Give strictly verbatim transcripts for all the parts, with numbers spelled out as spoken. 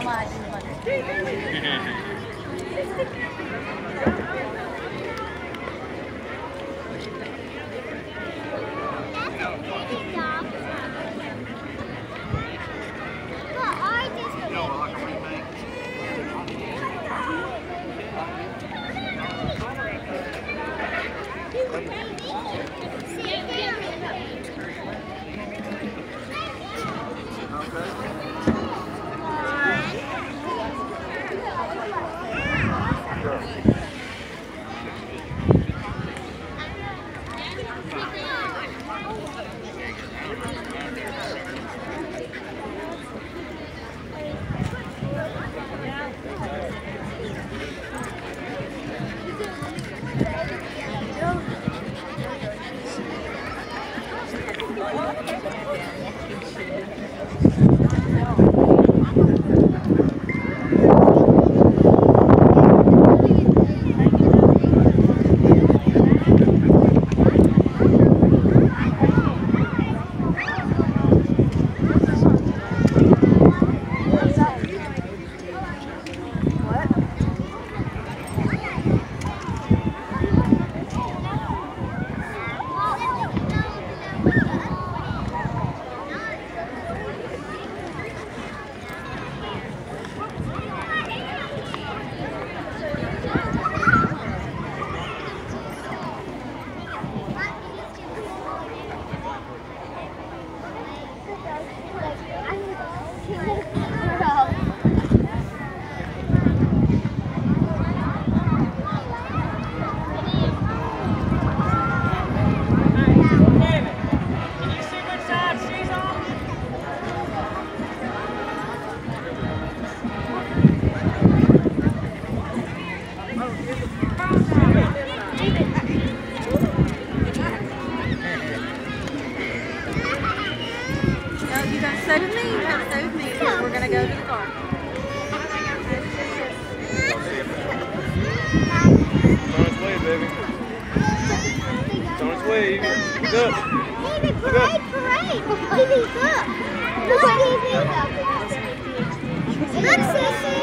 Stay with me. You have to stay with me. We're going to go to the car. It's on its way, baby. It's on its way, Evie. Look up. Evie, parade, parade. Evie, look. Look, Evie. Look, Sissy.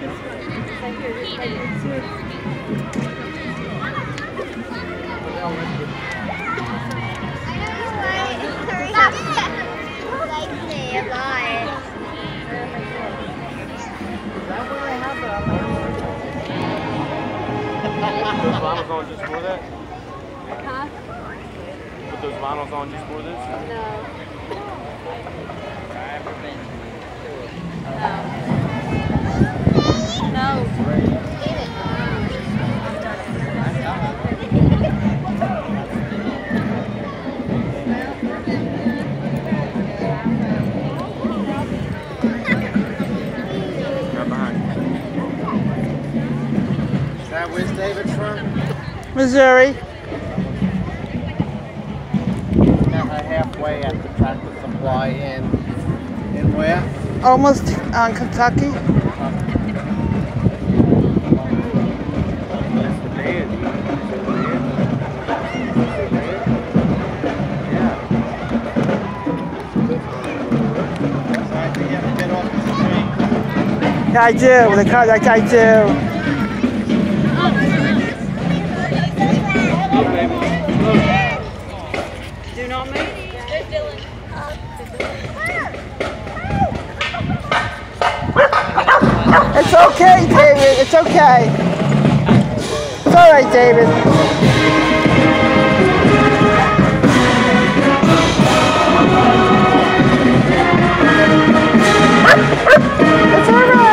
Those vinyls on just for that? Huh? Put those vinyls on just for this? No. No. No. Where's David from? Missouri. Now we're halfway at the Tractor Supply in in where? Almost on Kentucky. That's the bed. So I think you have to get off the street. Yeah, I do. The car, like I do. Do not move. There's Dylan. It's okay, David. It's okay. It's all right, David. It's all right.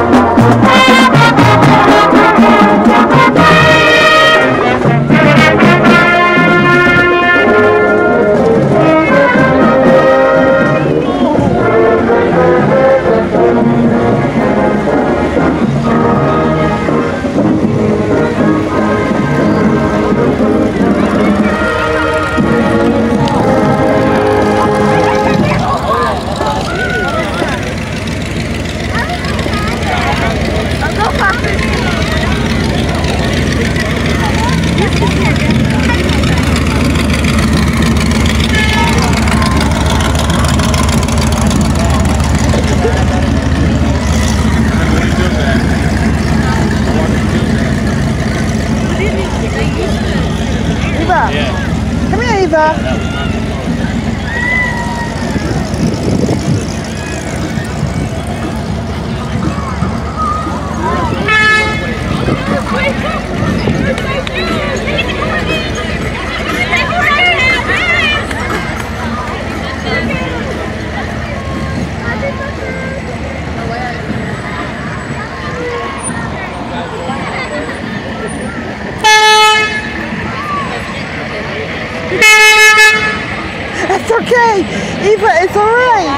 Thank you. Yeah. Come here, Eva. It's okay, Eva, it's all right.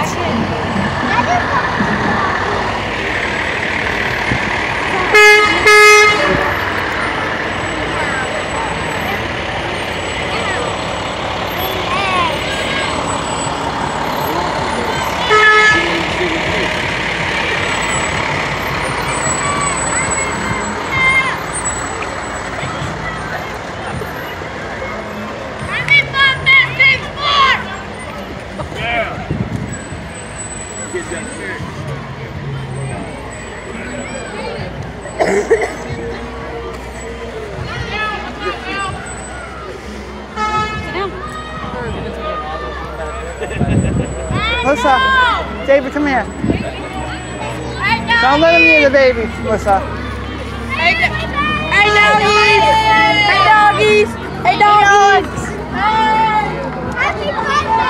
Melissa, David, come here. Don't let him near the baby, Melissa. Hey, hey doggies! Hey doggies! Hey doggies! Happy birthday!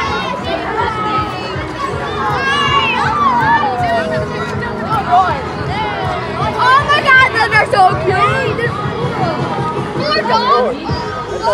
Oh my God, those are so cute! Poor dog! So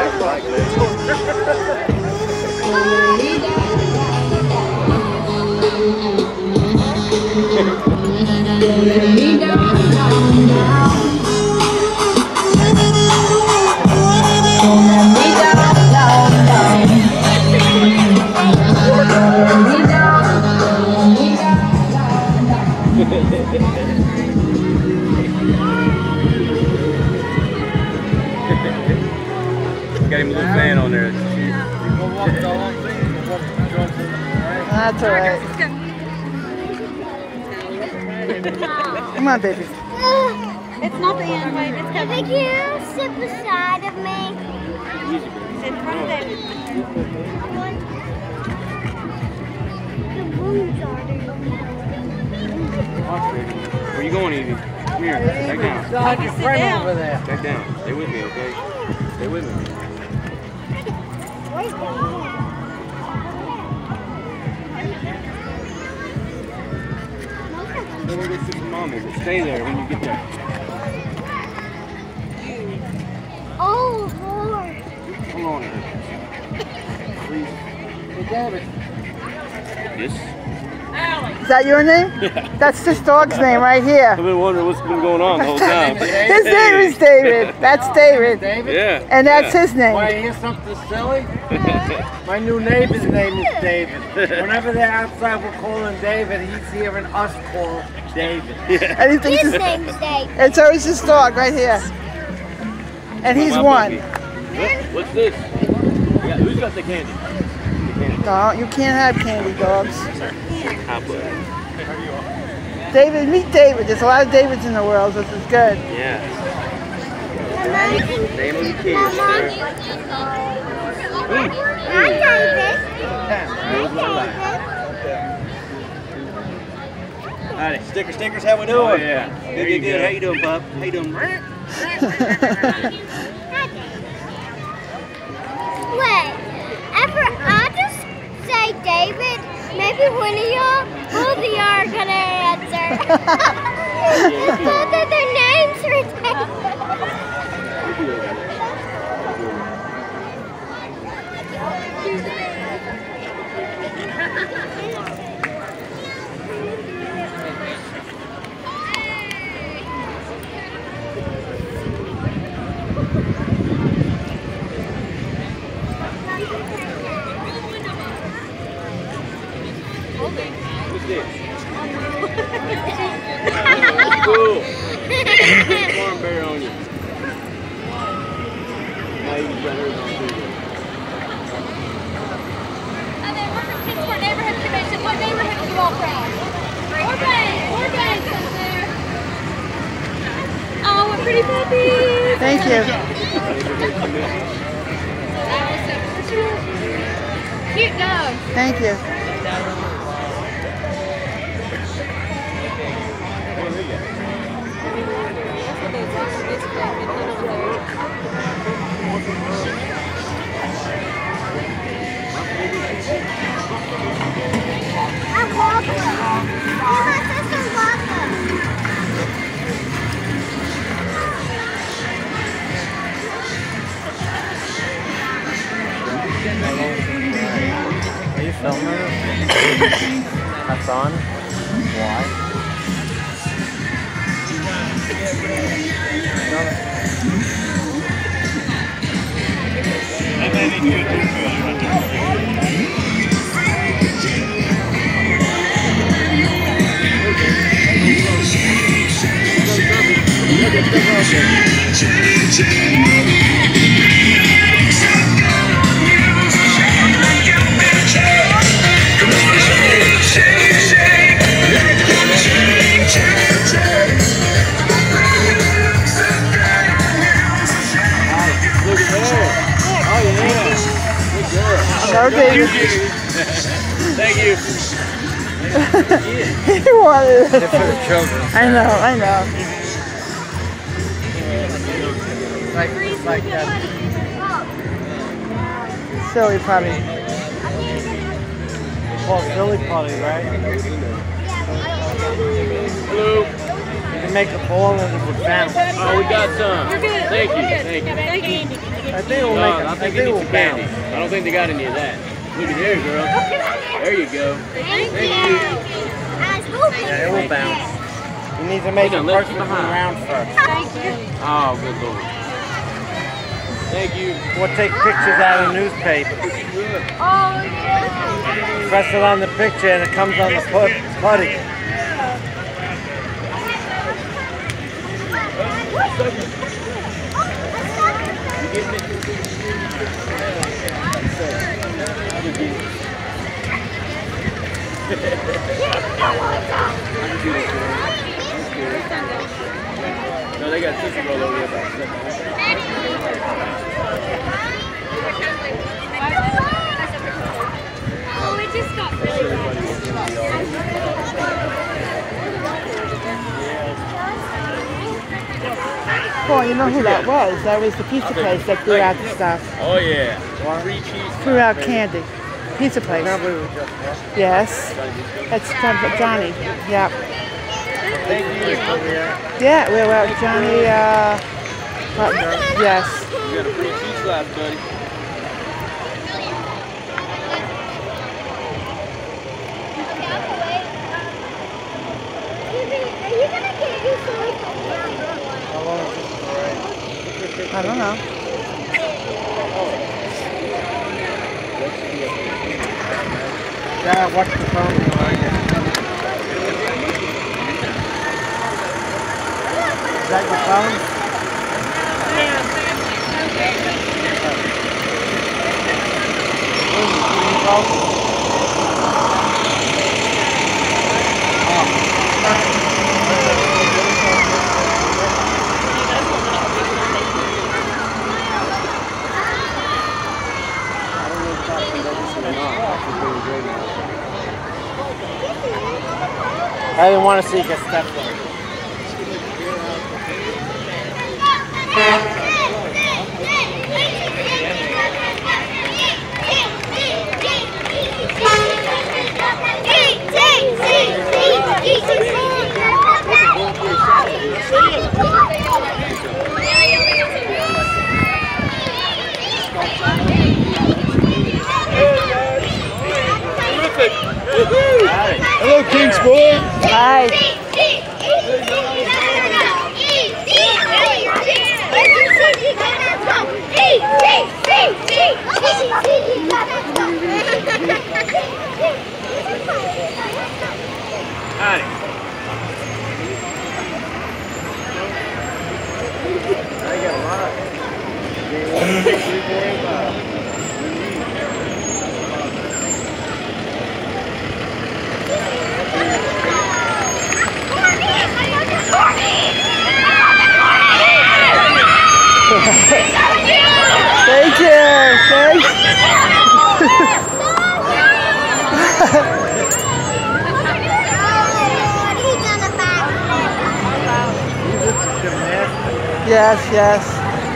Got him a little fan on there. That's all right. Come on, baby. it's not the end, wait, it's If coming. you sit beside of me, Sit in front of David. the rooms are Where you going, Evie? Come here. Back down. Beside your friend down. over there. Back down. Stay with me, okay? Stay with me. Go over to see Mommy, but stay there when you get there. Oh, Lord. Come on, Eric. Please. Hey, David. Yes. Is that your name? Yeah. That's this dog's name right here. I've been wondering what's been going on the whole time. His name is David. That's David. David? Yeah. And that's yeah. his name. Want to hear something silly? My new neighbor's name is David. Whenever they're outside, we're calling David. He's hearing us call David. Yeah. And he thinks His it's, name's Dave. and so is this dog right here. And he's My one. puppy. What- What's this? Yeah, who's got the candy? The candy. No, you can't have candy dogs. Hot blood. David, meet David. There's a lot of Davids in the world, which is good. Yeah. Mama. Name of the kids. Mama. Mm. Hi, David. Hi, David. Howdy, sticker stickers, how we doing? Oh, yeah. Good, There good, you good. go. How you doing, pup? How you doing? Hi, David. Wait, after I just say David, maybe one of y'all, both of y'all are gonna answer. Both of their names are David. What's this? Cool. Farm bear on you. Now you got hers on too. And then we're from Kingsport Neighborhood Commission. What neighborhood are you all from? Orbank. Orbank is there. Oh, what pretty puppies. Thank you. Neighborhood commission. Thank you. I'm walking. My sister's walking. Are you filming it? That's on? Why? Okay. Thank you. You wanted it. For the children. I know, I know. Like, like that. Silly puppy. Well, silly putty, right? Hello. You can make a ball and it would bounce. Oh, we got some. You're good. Thank you. We're good. Thank you. Thank you. I think it will No, make it. I I think think it it needs will some candy. bounce. I don't think they got any of that. Look at there, girl. There you go. Thank Thank you. you. Yeah, it will bounce. You need to make Hang it on, let's perfectly keep behind. round first. Thank you. Oh, good lord. Thank you. We'll take pictures out of newspaper. Oh, yeah. Press it on the picture and it comes on the put putty. No, they got Tootsie Roll over there about seven. Oh, it just got really Well, you know who that was? That was the pizza place that threw out the stuff. Oh, yeah. Free cheese. Threw out candy. Pizza place. Yes. That's from Johnny. Yep. Yeah, we were at Johnny, uh, Butler. Yes. You got a free cheese slab, buddy. I don't know. Yeah, watch the phone. Is that your phone? I didn't want to see you get stepped on. Hello, Kings boy. Hi. Howdy. I got a lot. Thank you. Thanks. Yes, yes.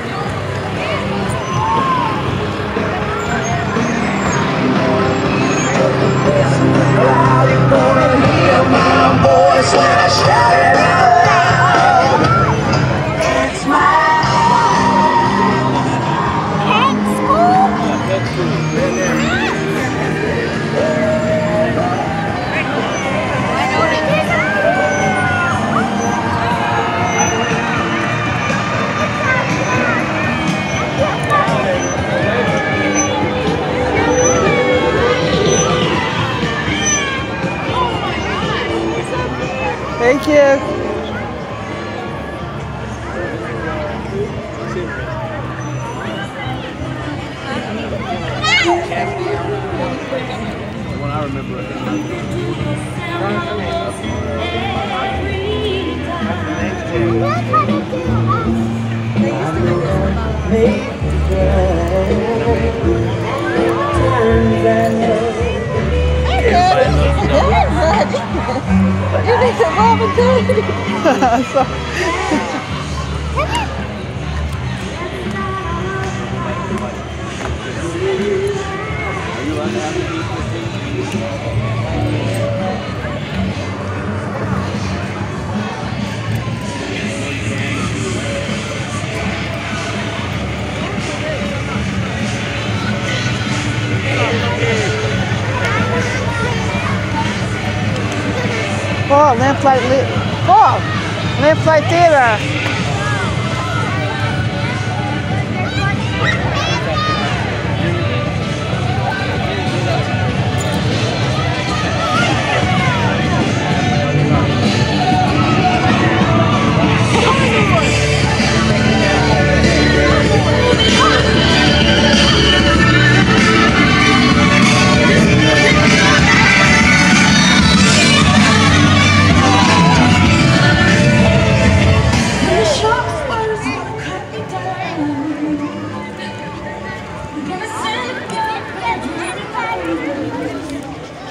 Thank you. What I remember. You think it's Robin too? Oh, Lamplight Lit. Oh, Lamplight Theater.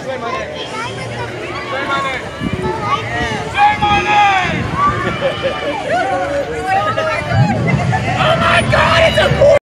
Say my name. Say my name.